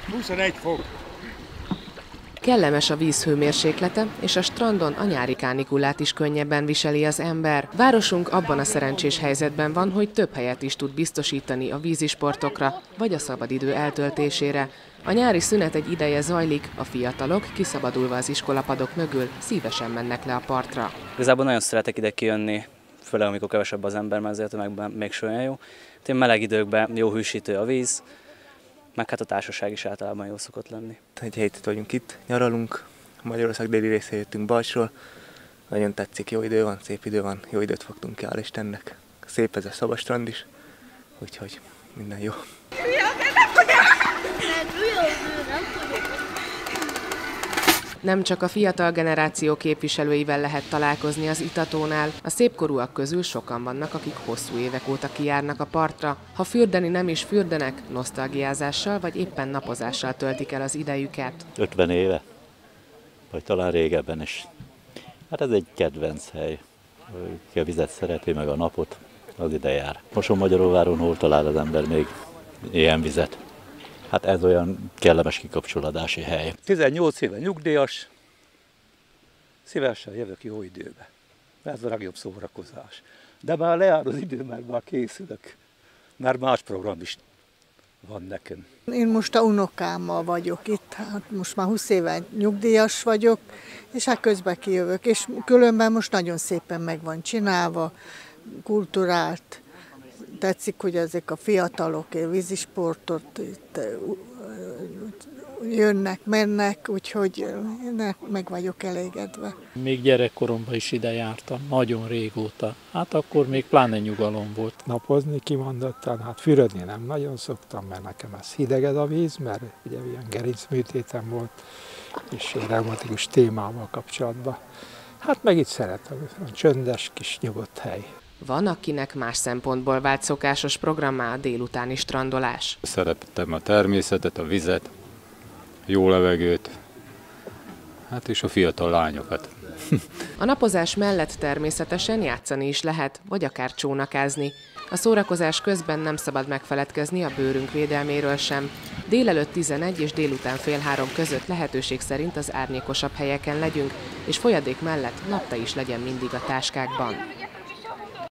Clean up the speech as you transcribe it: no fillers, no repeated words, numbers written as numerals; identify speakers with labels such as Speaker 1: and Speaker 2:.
Speaker 1: 21 fok.
Speaker 2: Kellemes a víz hőmérséklete, és a strandon a nyári kánikulát is könnyebben viseli az ember. Városunk abban a szerencsés helyzetben van, hogy több helyet is tud biztosítani a vízisportokra, vagy a szabadidő eltöltésére. A nyári szünet egy ideje zajlik, a fiatalok, kiszabadulva az iskolapadok mögül, szívesen mennek le a partra.
Speaker 3: Igazából nagyon szeretek ide kijönni, főleg amikor kevesebb az ember, mert azért még olyan jó. Én meleg időkben jó hűsítő a víz, meg hát a társaság is általában jó szokott lenni.
Speaker 4: Egy hétet vagyunk itt, nyaralunk, Magyarország déli részére jöttünk Balsról. Nagyon tetszik, jó idő van, szép idő van, jó időt fogtunk ki, hál' Istennek. Szép ez a Szabadstrand is, úgyhogy minden jó.
Speaker 2: Nem csak a fiatal generáció képviselőivel lehet találkozni az itatónál, a szépkorúak közül sokan vannak, akik hosszú évek óta kijárnak a partra. Ha fürdeni nem is fürdenek, nosztalgiázással vagy éppen napozással töltik el az idejüket.
Speaker 5: 50 éve, vagy talán régebben is. Hát ez egy kedvenc hely. Ki a vizet szereti, meg a napot, az ide jár. Mosonmagyaróváron hol talál az ember még ilyen vizet? Hát ez olyan kellemes kikapcsolódási hely.
Speaker 6: 18 éve nyugdíjas, szívesen jövök jó időbe. Ez a legjobb szórakozás. De már lejár az idő, mert már készülök. Már más program is van nekem.
Speaker 7: Én most a unokámmal vagyok itt, hát most már 20 éve nyugdíjas vagyok, és hát közben kijövök. És különben most nagyon szépen meg van csinálva, kulturált. Tetszik, hogy ezek a fiatalok vízisportot itt jönnek, mennek, úgyhogy én meg vagyok elégedve.
Speaker 8: Még gyerekkoromban is ide jártam, nagyon régóta. Hát akkor még pláne nyugalom volt.
Speaker 9: Napozni kimondottan, hát fürödni nem nagyon szoktam, mert nekem ez hideged a víz, mert ugye ilyen gerincműtétem volt, és reumatikus témával kapcsolatban. Hát meg itt szeretem, csöndes, kis nyugodt hely.
Speaker 2: Van, akinek más szempontból vált szokásos programmá a délutáni strandolás.
Speaker 10: Szerettem a természetet, a vizet, jó levegőt, hát és a fiatal lányokat.
Speaker 2: A napozás mellett természetesen játszani is lehet, vagy akár csónakázni. A szórakozás közben nem szabad megfeledkezni a bőrünk védelméről sem. Délelőtt 11 és délután fél 3 között lehetőség szerint az árnyékosabb helyeken legyünk, és folyadék mellett napta is legyen mindig a táskákban.